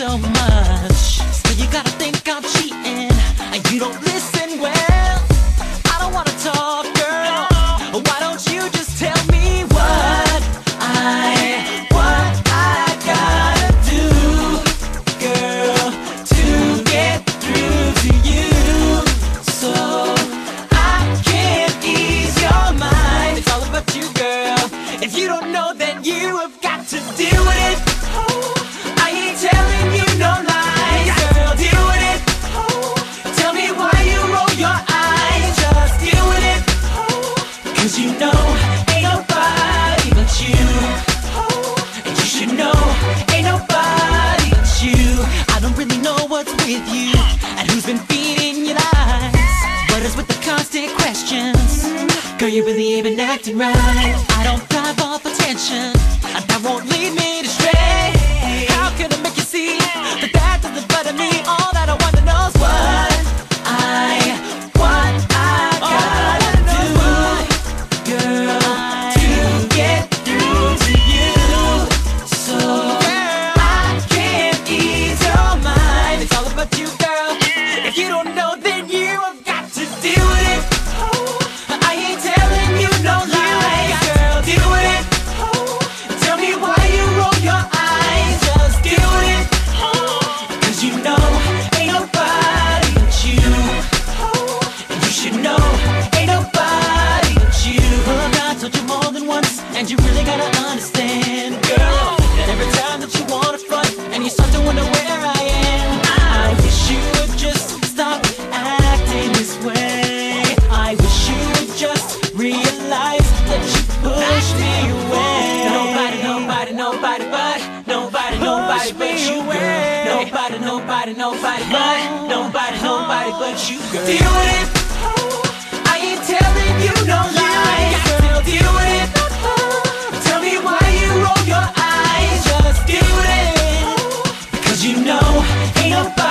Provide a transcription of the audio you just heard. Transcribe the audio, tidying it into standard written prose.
so much. Still you gotta think I'm cheating, and you don't listen well. I don't wanna talk, girl. Why don't you just tell me what I gotta do, girl, to get through to you, so I can ease your mind. It's all about you, girl. If you don't know, then you have got to deal with it. I ain't telling you no lies, girl, deal with it. Tell me why you roll your eyes, just deal with it. 'Cause you know ain't nobody but you, and you should know ain't nobody but you. I don't really know what's with you and who's been feeding you lies. What is with the constant questions? Girl, you really ain't been acting right. I don't thrive off attention, and that won't lead me to stray. How can I make you see that that doesn't butter me? All that I want to know is what I gotta do, girl, to get through to you, so I can ease your mind. It's all about you, girl. If you don't know, then you have got to deal with it. I ain't telling you no lies, girl, deal with it. Tell me why you roll your eyes, just deal with it. 'Cause you know ain't nobody but you, and you should know ain't nobody but you. Look, I told you more than once, and you really gotta understand, girl, that every time that you wanna front and you start to wonder where I am, I wish you would just stop acting this way. I wish you would just realize that you pushed me away. Nobody but nobody but you, girl. Nobody but you, girl. Deal with it. I ain't telling you no lies, girl. Deal with it. Tell me why you roll your eyes, just deal with it. 'Cause you know ain't nobody